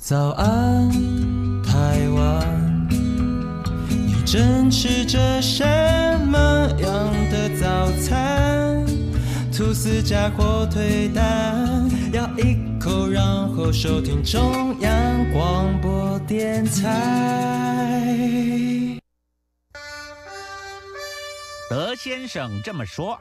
早安，台湾，你正吃着什么样的早餐？吐司加火腿蛋，咬一口，然后收听中央广播电台。 德先生这么说。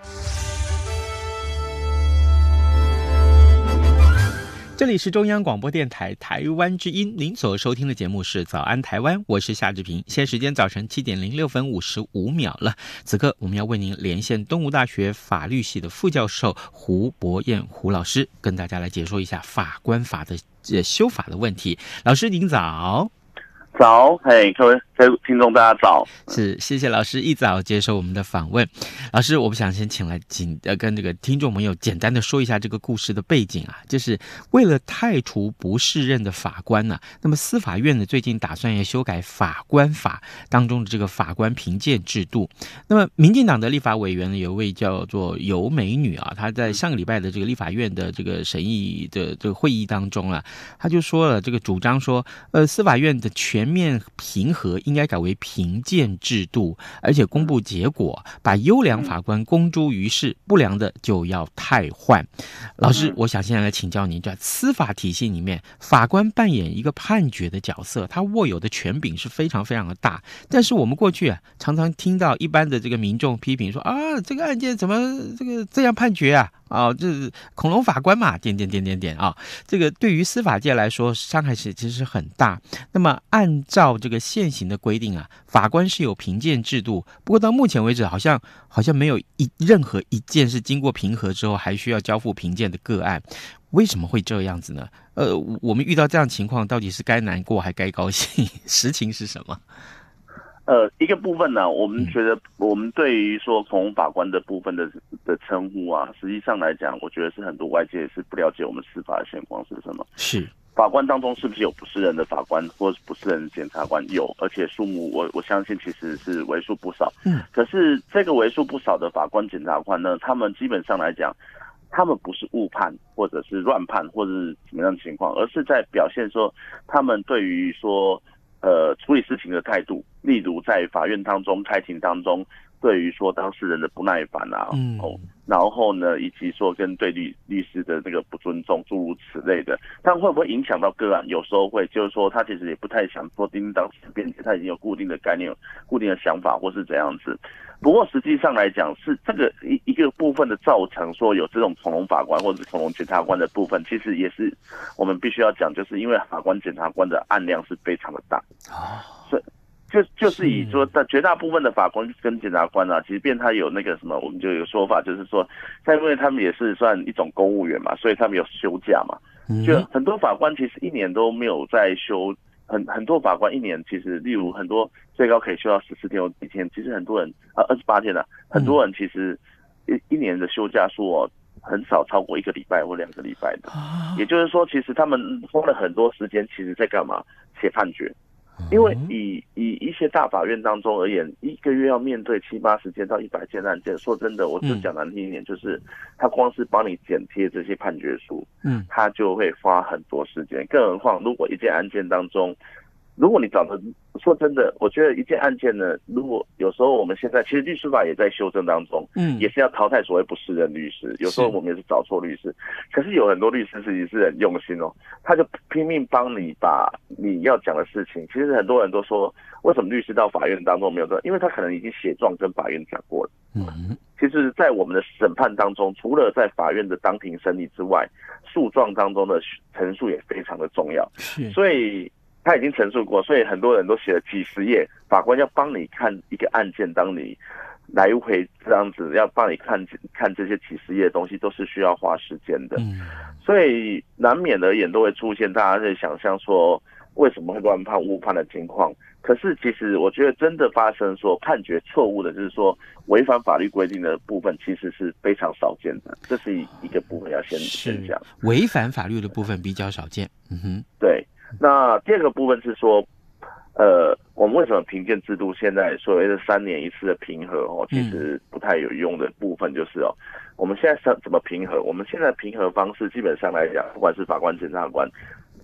这里是中央广播电台台湾之音，您所收听的节目是早安台湾，我是夏志平。现在时间早晨7点06分55秒了，此刻我们要为您连线东吴大学法律系的副教授胡博彦胡老师，跟大家来解说一下法官法的修法的问题。老师您早。 早，各位听众大家早。 是，谢谢老师一早接受我们的访问。老师，我们想先请来跟这个听众朋友简单的说一下这个故事的背景啊，就是为了汰除不适任的法官呢，那么司法院呢最近打算要修改法官法当中的这个法官评鉴制度。那么民进党的立法委员呢有一位叫做尤美女啊，她在上个礼拜的这个立法院的这个审议的这个会议当中啊，她就说了这个主张说，司法院的全面评核应该改为评鉴制度，而且公布结果，把优良法官公诸于世，不良的就要汰换。老师，我想现在来请教您，在司法体系里面，法官扮演一个判决的角色，他握有的权柄是非常非常的大。但是我们过去常常听到一般的这个民众批评说啊，这个案件怎么这样判决啊？这是恐龙法官嘛，点啊，这个对于司法界来说伤害其实很大。那么按照这个现行的规定啊，法官是有评鉴制度，不过到目前为止好像没有任何一件是经过评核之后还需要交付评鉴的个案。为什么会这样子呢？我们遇到这样的情况，到底是该难过还该高兴？实情是什么？ 一个部分呢，我们觉得我们对于说恐龙法官的部分的称呼啊，实际上来讲，我觉得是很多外界是不了解我们司法的现况是什么。 是法官当中是不是有不是人的法官或是不是人的检察官？有，而且数目我相信其实是为数不少。可是这个为数不少的法官、检察官呢，他们基本上来讲，他们不是误判或者是乱判或者是怎么样的情况，而是在表现说他们对于说处理事情的态度，例如在法院当中开庭当中，对于说当事人的不耐烦啊，然后呢，以及说跟对律师的这个不尊重，诸如此类的，但会不会影响到个案？有时候会，就是说他其实也不太想说叮叮当事辩解，他已经有固定的概念、固定的想法或是怎样子。不过实际上来讲，是这个一个部分的造成说有这种恐龙法官或者是恐龙检察官的部分，其实也是我们必须要讲，就是因为法官、检察官的案量是非常的大，所以。就是以说，绝大部分的法官跟检察官啊，其实便他有那个什么，我们就有说法，就是说，因为他们也是算一种公务员嘛，所以他们有休假嘛。就很多法官其实一年都没有在休，很多法官一年其实，例如很多最高可以休到14天或几天，其实很多人28天很多人其实一年的休假数很少超过1个礼拜或2个礼拜的。也就是说，其实他们花了很多时间，其实在干嘛？写判决。因为以一些大法院当中而言，1个月要面对70-80件到100件案件，说真的，我就讲难听一点，就是他光是帮你剪贴这些判决书，他就会花很多时间。更何况，如果一件案件当中，如果你找的，说真的，我觉得一件案件呢，如果有时候我们现在其实律师法也在修正当中，也是要淘汰所谓不适任律师。有时候我们也是找错律师，可是有很多律师自己是很用心他就拼命帮你把你要讲的事情。其实很多人都说，为什么律师到法院当中没有这？因为他可能已经写状跟法院讲过了。其实，在我们的审判当中，除了在法院的当庭审理之外，诉状当中的陈述也非常的重要。所以。他已经陈述过，所以很多人都写了几十页，法官要帮你看一个案件，当你来回这样子，要帮你看这些几十页的东西，都是需要花时间的。所以难免而言都会出现大家在想象说为什么会乱判、误判的情况。可是其实我觉得真的发生说判决错误的，就是说违反法律规定的部分，其实是非常少见的。这是一个部分要先讲， 违反法律的部分比较少见。 对。那第二个部分是说，我们为什么评鉴制度现在所谓的3年一次的评核其实不太有用的部分就是我们现在怎么评核？我们现在评核方式基本上来讲，不管是法官、检察官，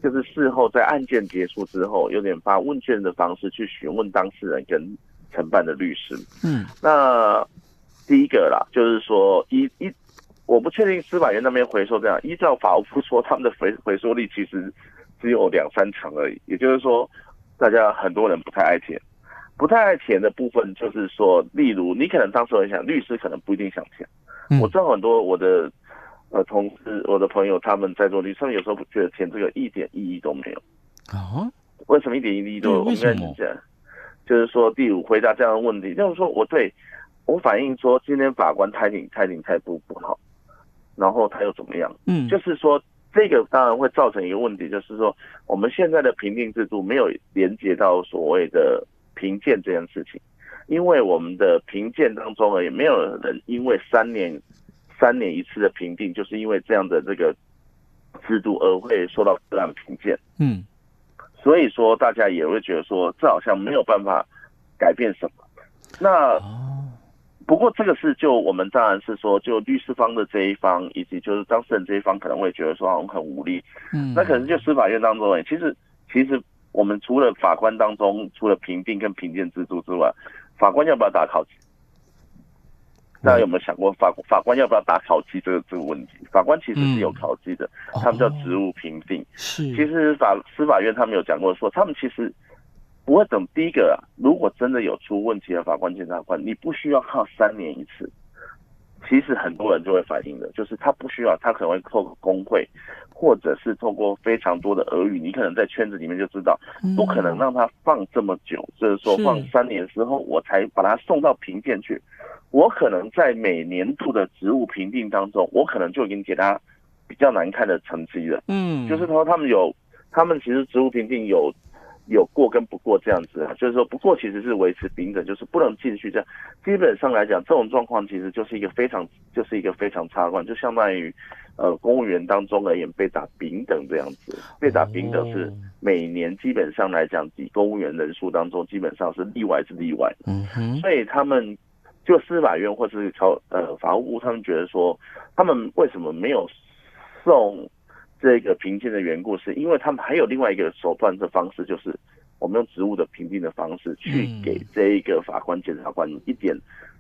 就是事后在案件结束之后，有点发问卷的方式去询问当事人跟承办的律师。那第一个啦，就是说我不确定司法院那边回收这样，依照法务部说，他们的回收率其实只有2-3成而已。也就是说，大家很多人不太爱填，不太爱填的部分就是说，例如你可能当时很想，律师可能不一定想填。我知道很多我的同事、我的朋友他们在做律师，他们有时候觉得填这个一点意义都没有。为什么一点意义都有？ 为什么？ 就是说，第五回答这样的问题，就是说我反映说，今天法官态度不好，然后他又怎么样？就是说这个当然会造成一个问题，就是说我们现在的评定制度没有连接到所谓的评鉴这件事情，因为我们的评鉴当中也没有人因为3年一次的评定，就是因为这样的这个制度而会受到个案评鉴。所以说大家也会觉得说，这好像没有办法改变什么。那不过这个是就我们当然是说，就律师方的这一方，以及就是当事人这一方可能会觉得说好像很无力。那可能就司法院当中，其实我们除了法官当中，除了评定跟评鉴制度之外，法官要不要打考绩？大家有没有想过法官要不要打考绩这个问题？法官其实是有考绩的，他们叫职务评定。其实司法院他们有讲过说，他们其实不会等第一个如果真的有出问题的法官、检察官，你不需要靠3年一次。其实很多人就会反映的，就是他不需要，他可能会透过工会，或者是透过非常多的耳语，你可能在圈子里面就知道，不可能让他放这么久，就是说放3年之后我才把他送到评鉴去。我可能在每年度的职务评定当中，我可能就已经给他比较难看的成绩了。就是说他们其实职务评定有过跟不过这样子，就是说不过其实是维持平等，就是不能继续这样。基本上来讲，这种状况其实就是一个非常差观，就相当于公务员当中而言被打丙等这样子。被打丙等是每年基本上来讲，以公务员人数当中基本上是例外。所以他们就司法院或是法务部，他们觉得说，他们为什么没有送这个评鉴的缘故，是因为他们还有另外一个手段的方式，就是我们用职务的评定的方式去给这一个法官、检察官一点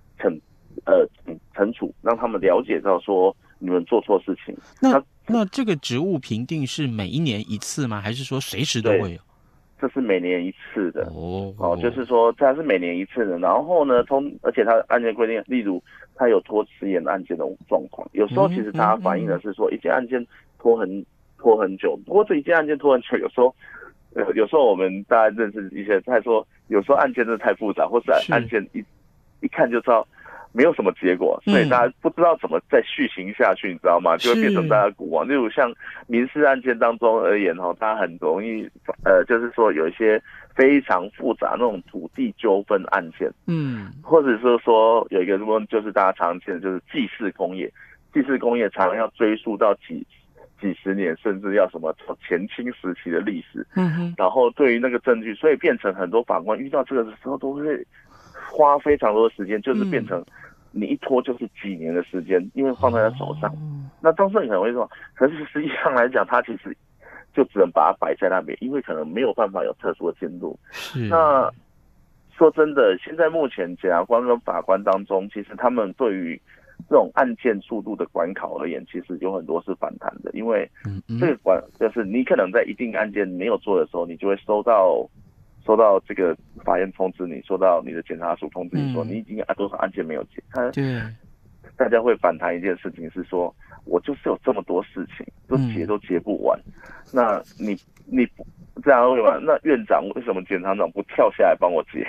惩处，让他们了解到说你们做错事情。 那这个职务评定是每1年一次吗？还是说随时都会有？ 这是每年一次的就是说它是每年一次的。然后呢，而且它案件规定，例如它有拖迟延案件的状况，有时候其实大家反映的是说一件案件拖很久，不过这一件案件拖很久，有时候我们大家认识一些，他说有时候案件真的太复杂，或是案件一看就知道没有什么结果，所以大家不知道怎么再续行下去，你知道吗？就会变成大家古往。例如像民事案件当中而言大家很容易就是说有一些非常复杂那种土地纠纷案件，或者是说有一个就是大家常见的就是祭祀工业常常要追溯到几十年，甚至要什么前清时期的历史。然后对于那个证据，所以变成很多法官遇到这个的时候都会花非常多的时间，就是变成你一拖就是几年的时间，因为放在他手上。那当事人可能会说，可是实际上来讲，他其实就只能把它摆在那边，因为可能没有办法有特殊的进度。那说真的，现在目前检察官跟法官当中，其实他们对于这种案件速度的管考而言，其实有很多是反弹的，因为这个就是你可能在一定案件没有做的时候，你就会收到这个法院通知你，收到你的检察署通知你说你已经多少案件没有结。大家会反弹一件事情是说，我就是有这么多事情都结不完，那你这样会吗？那院长为什么检察长不跳下来帮我结？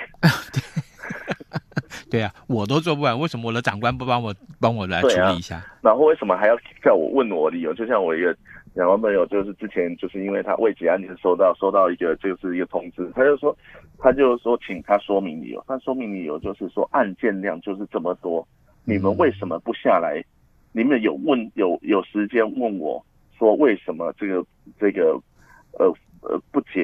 对啊，我都做不完，为什么我的长官不帮我来处理一下？ 然后为什么还要叫我问我理由？就像我一个两位朋友，就是之前就是因为他未结案件收到一个就是一个通知，他就说请他说明理由。他说明理由就是说案件量就是这么多，你们为什么不下来？你们有时间问我说为什么这个不结？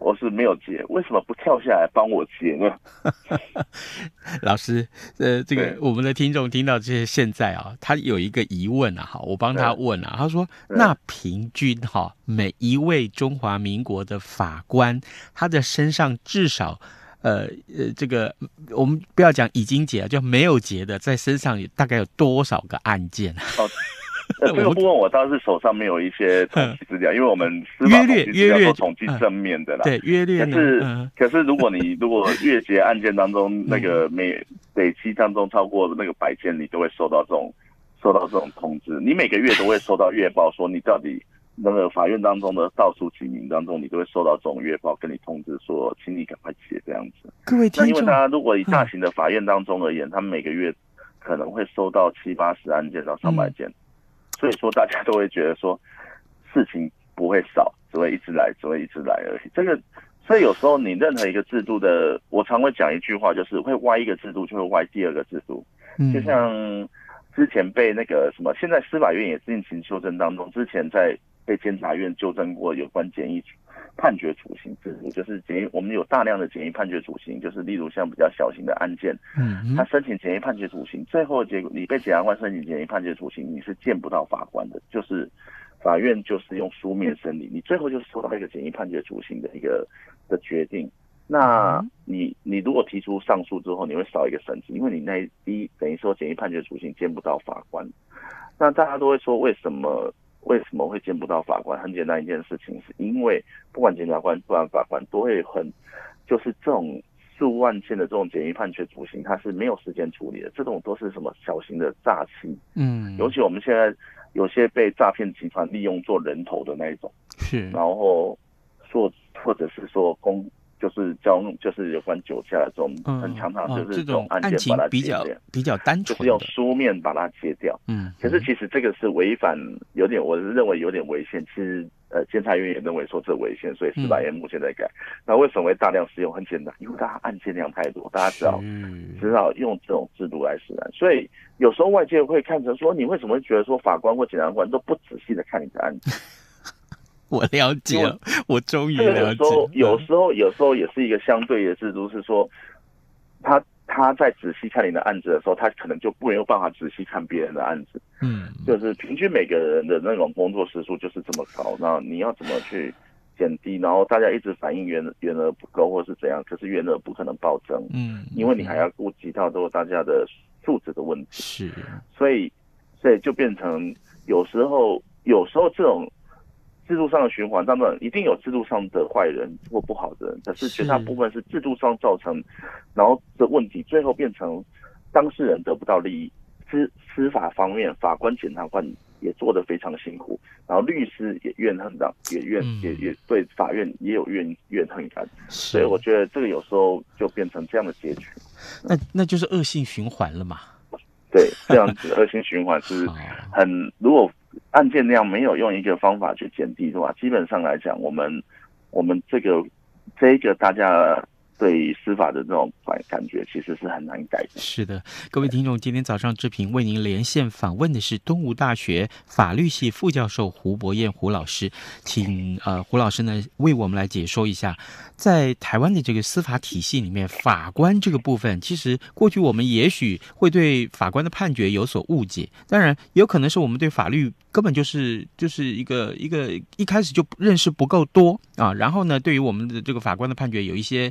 或是没有结，为什么不跳下来帮我结呢？ 老师，这个我们的听众听到这些，现在啊，他有一个疑问啊，好，我帮他问啊，他说，那平均哈，每一位中华民国的法官，他的身上至少这个我们不要讲已经结，就没有结的，在身上大概有多少个案件？ 哦，这个部分我倒是手上没有一些统计资料，因为我们司法统计资料都统计正面的啦。 对，约略呢。 可是如果月结案件当中那个累积当中超过那个100件，你都会收到这种通知。你每个月都会收到月报，说你到底那个法院当中的倒数几名当中，你都会收到这种月报，跟你通知说，请你赶快结这样子。 各位听众， 那因为大家如果以大型的法院当中而言，他们每个月可能会收到70-80案件到300件。所以说，大家都会觉得说，事情不会少，只会一直来而已。所以有时候你任何一个制度的，我常会讲一句话，就是会歪一个制度，就会歪第二个制度。就像之前被那个什么，现在司法院也进行修正当中，之前在被监察院纠正过有关简易判决处刑制度，就是我们有大量的简易判决处刑，就是例如像比较小型的案件，他申请简易判决处刑，最后结果你被检察官申请简易判决处刑，你是见不到法官的，就是法院就是用书面审理，你最后就是收到一个简易判决处刑的一个的决定。那你如果提出上诉之后，你会少一个审题，因为你等于说简易判决处刑见不到法官。那大家都会说为什么会见不到法官？很简单一件事情，是因为不管检察官不管法官都会就是这种数万件的这种简易判决处刑，它是没有时间处理的。这种都是什么小型的诈欺，尤其我们现在有些被诈骗集团利用做人头的那一种，是，然后或者是说就是有关酒驾的这种，很常常就是这种案件把它结掉， 比较单纯， 就是用书面把它结掉。可是其实这个是违反，我认为有点违宪。其实监察院也认为说这违宪，所以司法院目前在改。那为什么会大量使用？很简单，因为大家案件量太多，大家只好用这种制度来使然。所以有时候外界会看成说，你为什么会觉得说法官或检察官都不仔细的看你的案子？ 我了解了，我终于了解。 有时候也是一个相对的制度，是说他在仔细看你的案子的时候，他可能就没有办法仔细看别人的案子。就是平均每个人的那种工作时数就是这么高，那你要怎么去减低？然后大家一直反映员额不够或是怎样，可是员额不可能暴增。因为你还要顾及到大家的素质的问题。是，所以就变成有时候这种制度上的循环，当然一定有制度上的坏人或不好的人，可是绝大部分是制度上造成，然后的问题最后变成当事人得不到利益。司法方面，法官、检察官也做得非常辛苦，然后律师也怨恨的，也对法院也有怨恨感，所以我觉得这个有时候就变成这样的结局。 那就是恶性循环了嘛？ 对，这样子恶性循环是如果案件量没有用一个方法去减低的话，基本上来讲，我们这个大家对司法的这种感觉其实是很难改的。 是的，各位听众，今天早上志平为您连线访问的是东吴大学法律系副教授胡博彦胡老师，请胡老师呢为我们来解说一下，在台湾的这个司法体系里面，法官这个部分，其实过去我们也许会对法官的判决有所误解，当然有可能是我们对法律根本就是一开始就认识不够多啊，然后呢，对于我们的这个法官的判决有一些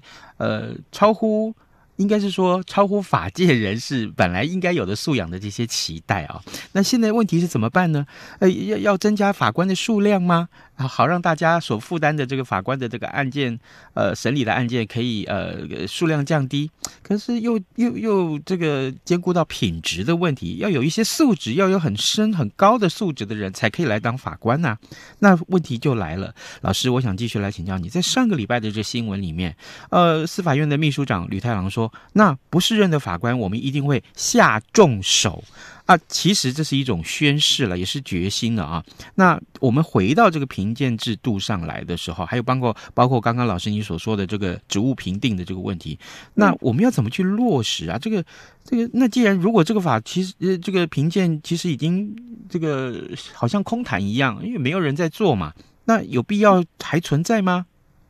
应该是说超乎法界人士本来应该有的素养的这些期待啊。那现在问题是怎么办呢？要增加法官的数量吗？好让大家所负担的这个法官的这个案件审理的案件可以数量降低，可是又这个兼顾到品质的问题，要有一些素质，要有很深很高的素质的人才可以来当法官啊。那问题就来了，老师，我想继续来请教你，在上个礼拜的这新闻里面，司法院的秘书长吕太郎说，那不适任的法官我们一定会下重手啊，其实这是一种宣誓了，也是决心了啊。那我们回到这个评鉴制度上来的时候，还有包括刚刚老师你所说的这个职务评定的这个问题，那我们要怎么去落实啊？那既然如果这个法其实这个评鉴其实已经这个好像空谈一样，因为没有人在做嘛，那有必要还存在吗？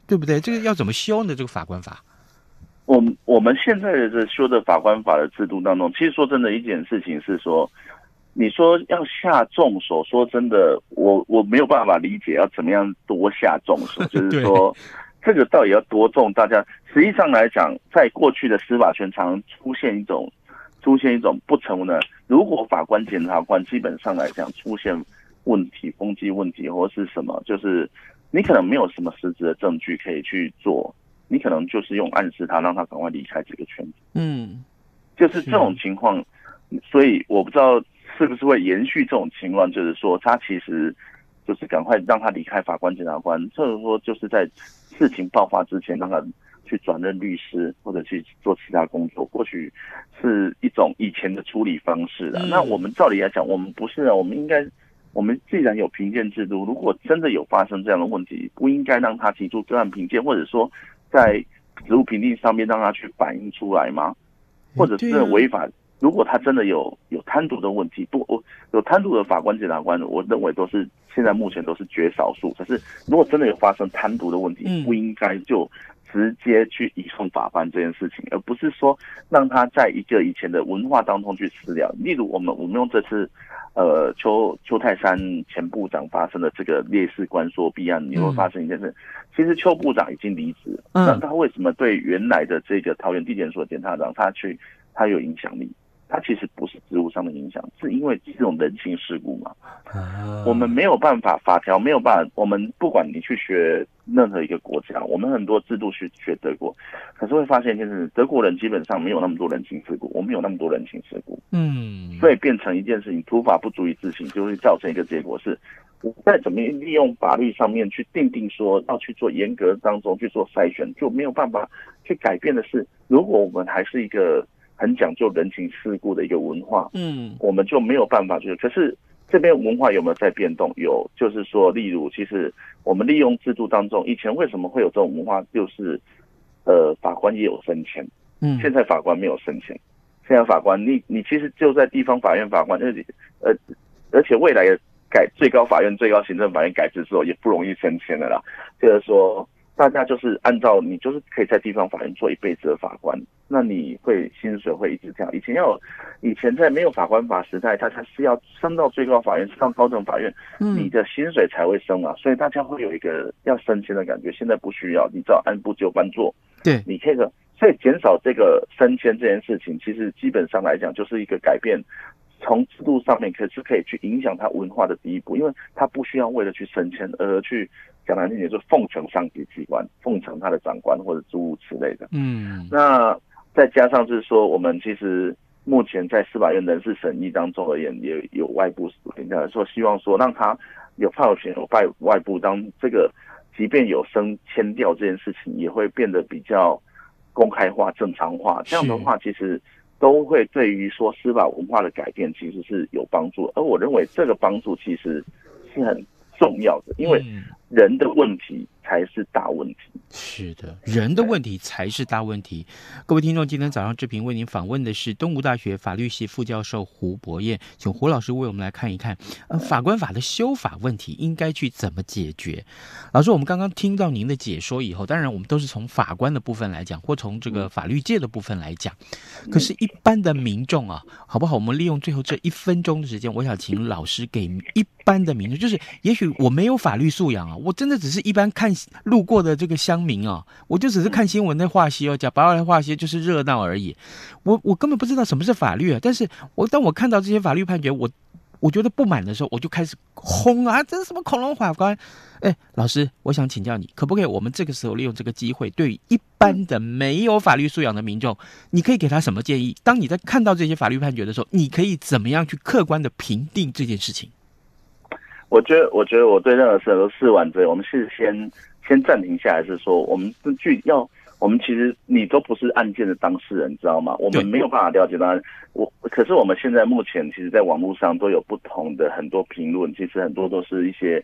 对不对？这个要怎么修呢？这个法官法？ 我们现在的这修的法官法的制度当中，其实说真的一件事情是说，你说要下重手，说真的，我没有办法理解要怎么样多下重手，就是说这个到底要多重？大家实际上来讲，在过去的司法圈常出现一种不成呢。如果法官、检察官基本上来讲出现问题、风纪问题或是什么，就是你可能没有什么实质的证据可以去做。你可能就是用暗示他，让他赶快离开这个圈子。就是这种情况，所以我不知道是不是会延续这种情况，就是说他其实就是赶快让他离开法官、检察官，或者说就是在事情爆发之前让他去转任律师或者去做其他工作，或许是一种以前的处理方式了。那我们照理来讲，我们不是啊，我们既然有评鉴制度，如果真的有发生这样的问题，不应该让他提出个案评鉴，或者说在职务评定上面让他去反映出来吗？或者是违法？如果他真的有贪渎的问题，有贪渎的法官、检察官，我认为现在目前都是绝少数。可是如果真的有发生贪渎的问题，不应该就直接去移送法办这件事情，而不是说让他在一个以前的文化当中去私了。例如我们用这次邱泰山前部长发生的这个烈士关说弊案，你会发生一件事，其实邱部长已经离职，那他为什么对原来的这个桃园地检署的检察长他有影响力？他其实不是职务上的影响，是因为这种人情世故嘛。我们没有办法，法条没有办法。我们不管你去学任何一个国家，我们很多制度去学德国，可是会发现一件事，德国人基本上没有那么多人情世故，我们有那么多人情世故。所以变成一件事情，土法不足以自行，就会造成一个结果是，我再怎么利用法律上面去定说要去做严格当中去做筛选，就没有办法去改变的是，如果我们还是一个很讲究人情世故的一个文化，我们就没有办法可是这边文化有没有在变动？有，就是说，例如，其实我们利用制度当中，以前为什么会有这种文化？就是法官也有升迁，现在法官没有升迁，现在法官你其实就在地方法院法官，而且未来最高法院、最高行政法院改制之后，也不容易升迁的啦。就是说，大家就是按照你就是可以在地方法院做一辈子的法官，那你薪水会一直这样。以前在没有法官法时代，他是要升到最高法院、上高等法院，你的薪水才会升啊，所以大家会有一个要升迁的感觉。现在不需要，你只要按部就班做， 对， 你可以的。所以减少这个升迁这件事情，其实基本上来讲就是一个改变。从制度上面可以去影响他文化的第一步，因为他不需要为了去升迁而去讲难听点，就奉承上级机关，奉承他的长官或者诸如此类的。那再加上就是说，我们其实目前在司法院人事审议当中而言，也有外部评价说，希望说让他有派遣有外部，当这个即便有升迁调这件事情，也会变得比较公开化、正常化。这样的话，其实都会对于说司法文化的改变其实是有帮助，而我认为这个帮助其实是很重要的，因为人的问题才是大问题。 是的，人的问题才是大问题。各位听众，今天早上志平为您访问的是东吴大学法律系副教授胡博彦，请胡老师为我们来看一看法官法的修法问题应该去怎么解决。老师，我们刚刚听到您的解说以后，当然我们都是从法官的部分来讲，或从这个法律界的部分来讲，可是一般的民众啊，好不好？我们利用最后这1分钟的时间，我想请老师给一般的民众，就是也许我没有法律素养啊，我真的只是一般路过的这个乡民啊，我就只是看新闻在话些讲白话来话些就是热闹而已，我根本不知道什么是法律啊。但是当我看到这些法律判决，我觉得不满的时候，我就开始轰啊，这是什么恐龙法官？老师，我想请教你，可不可以我们这个时候利用这个机会，对于一般的没有法律素养的民众，你可以给他什么建议？当你在看到这些法律判决的时候，你可以怎么样去客观的评定这件事情？ 我觉得我对任何事都试完之后，我们是先暂停下来，是说我们其实你都不是案件的当事人，知道吗？我们没有办法了解到可是我们现在目前其实在网络上都有不同的很多评论，其实很多都是一些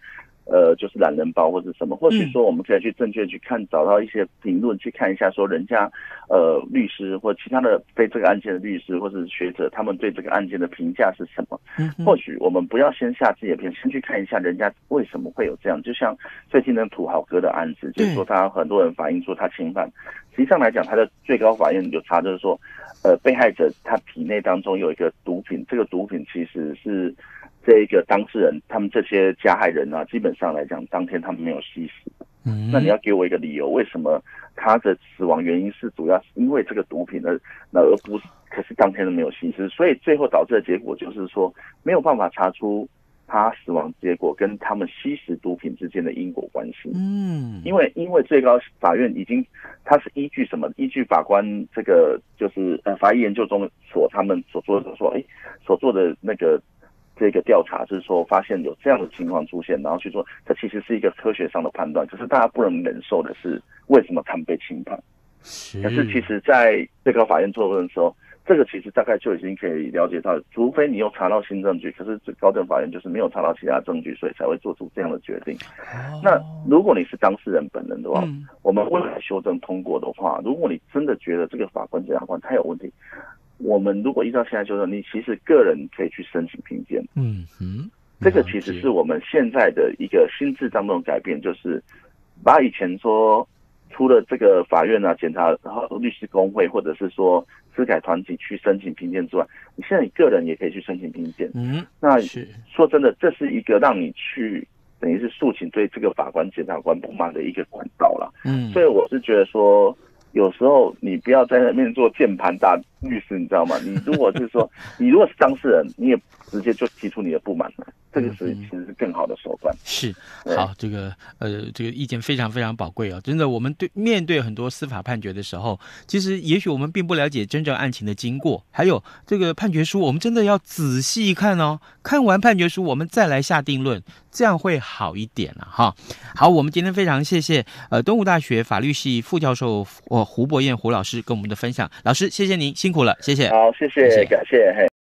就是懒人包或者什么，或许说我们可以去正确去看，找到一些评论去看一下，说人家律师或其他的非这个案件的律师或者是学者，他们对这个案件的评价是什么？或许我们不要先下自己的评，先去看一下人家为什么会有这样。就像最近的土豪哥的案子，就是说他很多人反映说他侵犯，实际上来讲，他的最高法院有查，就是说，被害者他体内当中有一个毒品，这个毒品其实是这个当事人他们这些加害人啊，基本上来讲，当天他们没有吸食。那你要给我一个理由，为什么他的死亡原因是主要是因为这个毒品而不是，可是当天都没有吸食，所以最后导致的结果就是说没有办法查出他死亡结果跟他们吸食毒品之间的因果关系。因为最高法院已经，他是依据什么？依据法官这个就是法医研究中他们所做的所做的那个这个调查，就是说发现有这样的情况出现，然后去说这其实是一个科学上的判断。可是大家不能忍受的是，为什么他们被侵犯？可是其实在最高法院做的时候，这个其实大概就已经可以了解到，除非你有查到新证据，可是高等法院就是没有查到其他证据，所以才会做出这样的决定。那如果你是当事人本人的话，我们未来修正通过的话，如果你真的觉得这个法官检察官他有问题，我们如果依照现在修正，你其实个人可以去申请评鉴。这个其实是我们现在的一个心智当中的改变，就是把以前说除了这个法院啊、检察、律师公会或者是说司改团体去申请评鉴之外，你现在你个人也可以去申请评鉴。那说真的，这是一个让你去等于是诉请对这个法官、检察官不满的一个管道啦。所以我是觉得说，有时候你不要在那边做键盘打律师，你知道吗？你如果是当事人，你也直接就提出你的不满了，这个其实是更好的手段。 是，好，这个意见非常非常宝贵哦。真的，我们面对很多司法判决的时候，其实也许我们并不了解真正案情的经过，还有这个判决书，我们真的要仔细看哦。看完判决书，我们再来下定论，这样会好一点了哈。好，我们今天非常谢谢东吴大学法律系副教授胡博彦胡老师跟我们的分享，老师谢谢您辛苦了，谢谢。 好，谢谢，感谢。